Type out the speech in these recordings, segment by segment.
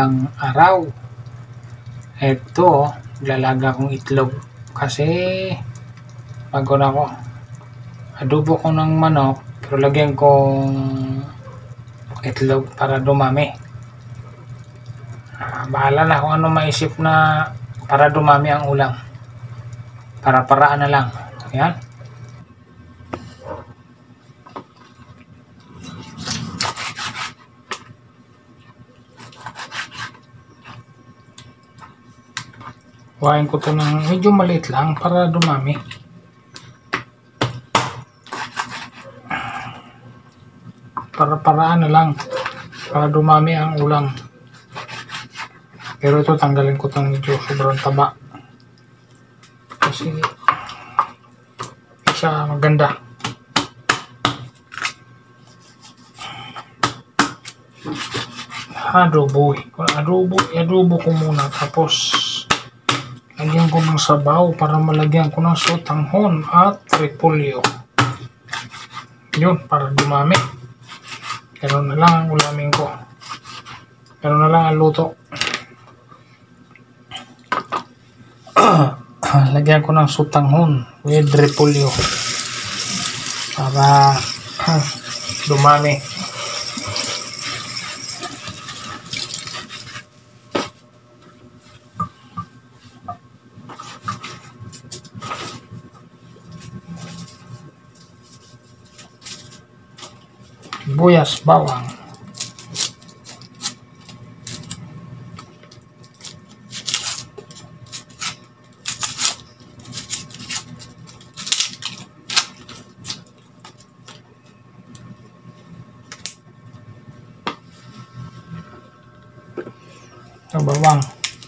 ilang araw. Ito, lalaga kong itlog kasi bago na ko. Adobo ko ng manok pero lagyan kong itlog para dumami. Bahala na kung ano maisip na para dumami ang ulam. Para-paraan na lang. Ayan. Kuhain ko ito ng medyo maliit lang para dumami. Para-paraan na lang para dumami ang ulam. Pero ito tanggalin ko itong medyo sobrang taba. Kasi siya maganda. Adobo ko muna tapos lagyan ko ng sabaw para malagyan ko ng sotanghon at repolyo. Yun, para dumami. Ganun na lang ang ulamin ko. Ganun na lang ang luto. Lagyan ko ng sotanghon with repolyo para dumami. Sibuyas, bawang. Bawang.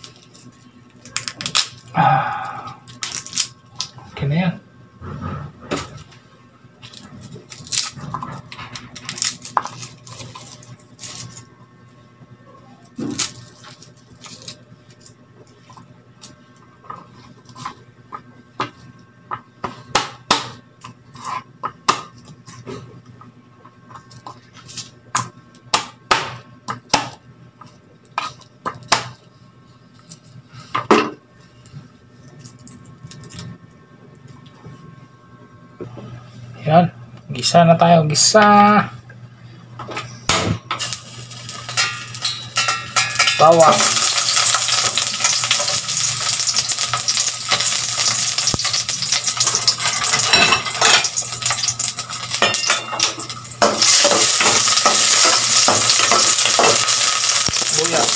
Okay na yan. Yan, gisa na tayo, gisa. Bawang. Sibuyas.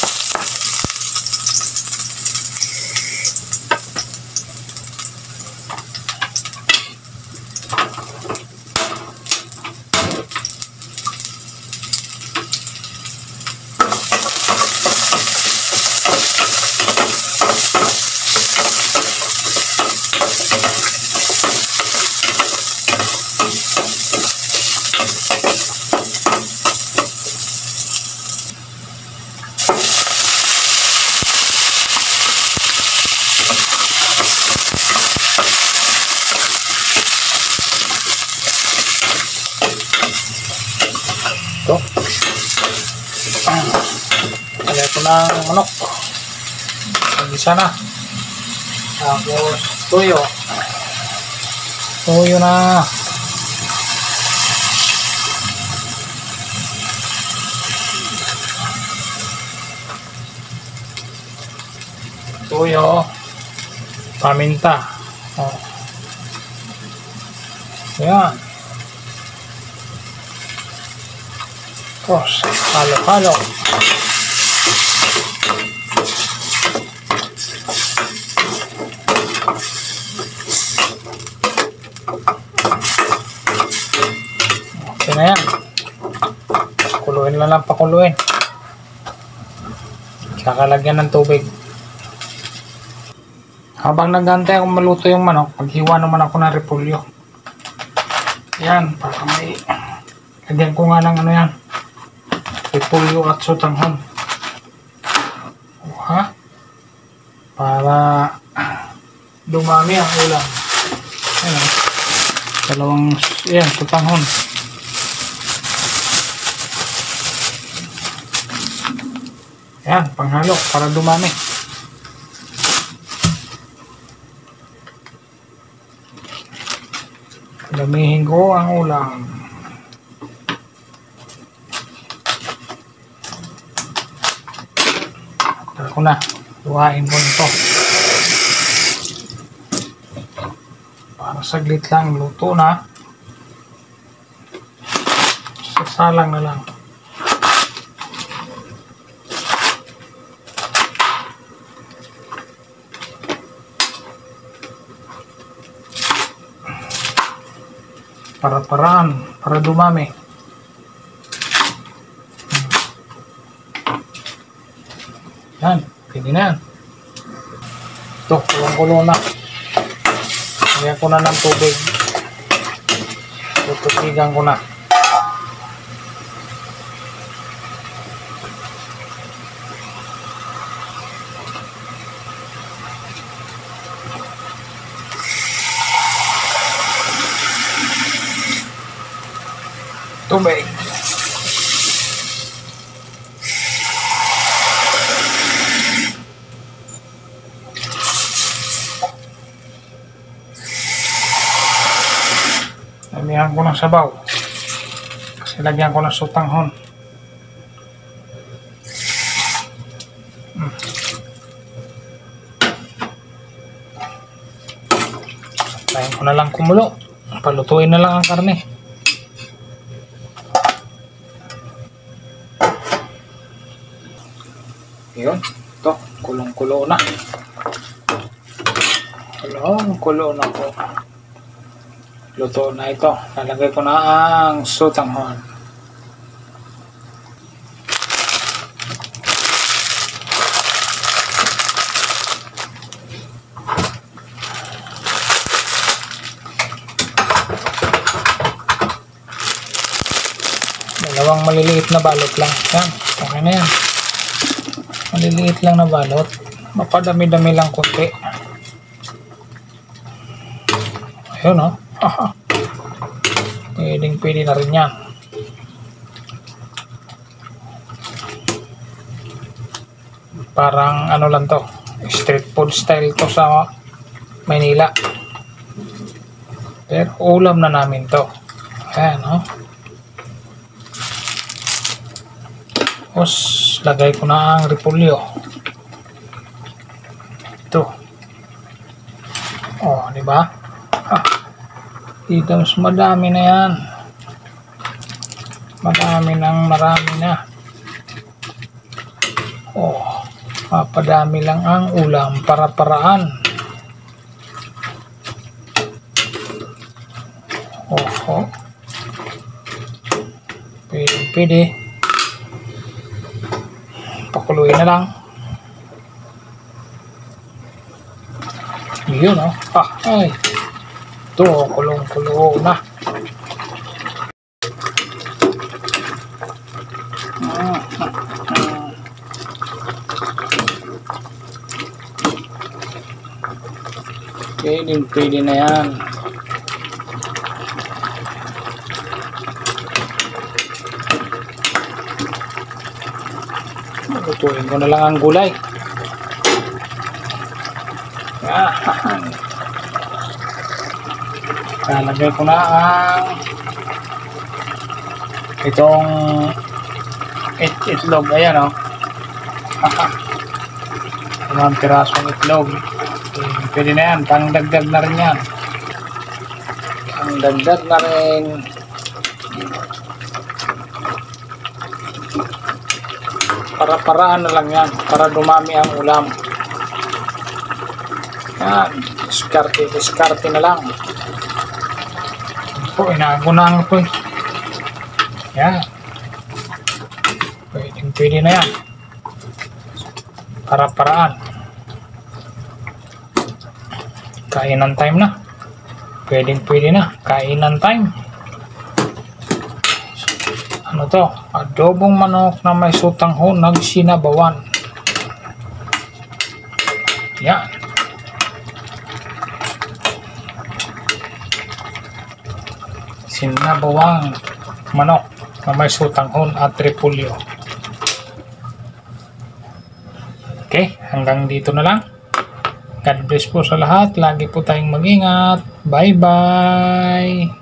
Ito. Lagay ko ng manok. Isa na. Tapos tuyo. Tuyo na. Tuyo. Paminta. Oh. Ayan. Tapos, halo-halo. Okay na yan. Kuluin lang pakuluin. Saka lagyan ng tubig. Habang nagantay akong maluto yung manok, maghiwa naman ako ng repolyo. Yan, para may lagyan ko nga ng ano yan. Repolyo at sotanghon. Ha? Para dumami ang ulam. Ayan. Dalawang, yan, sotanghon. Yan, panghalo para dumami. Damihin ko ang ulam. Tara ko na. Luhain ko ito. Para saglit lang, luto na. Sasalang na lang. Para-paraan, para dumami. Yan, pwede na yan. Ito, kulong-kulo na. Kaya ko na ng tubig. Tutupigan ko na. Tubig. Lagyan ko ng sabaw. Kasi lagyan ko ng sotanghon. Tayin ko na lang kumulo. Palutuin na lang ang karne. Yun, ito, kulong-kulo na. Kulong-kulo na po. Luto na ito. Lalagay ko na ang sotanghon. Dalawang maliliit na balot lang. Yan, okay na yan. Maliliit lang na balot. Mapadami-dami lang konti. Ayun o. Pwede na rin yan. Parang ano lang to. Street food style to sa Maynila. Pero ulam na namin to. Ayan o. Tapos lagay ko na ang repolyo. Ito. Oh, di ba? Dito mas madami na yan. Marami na. Oh, mapadami lang ang ulam para paraan. Oh. Pwede. Pakuluin na lang. Yun o. Ay. Ito, kulong-kulo na. Pwede na yan. Lutuin ko na lang ang gulay. Lalagay ko na ang itong itlog. Ayan o. Mga pirasong itlog. Pwede na yan. Pangdagdag na rin yan. Pangdagdag na rin. Para-paraan na lang yan. Para dumami ang ulam. Yan. Diskarte na lang. Po, inagunang po. Yan. Pwede na yan. Para-paraan. Kainan time na. Pwede na. Kainan time. Ano to? Adobong manok na may sotanghon nagsinabawan. Yan. Sinabawang manok na may sotanghon at repolyo. Okay, hanggang dito na lang. God bless po sa lahat. Lagi po tayong mag-ingat. Bye-bye!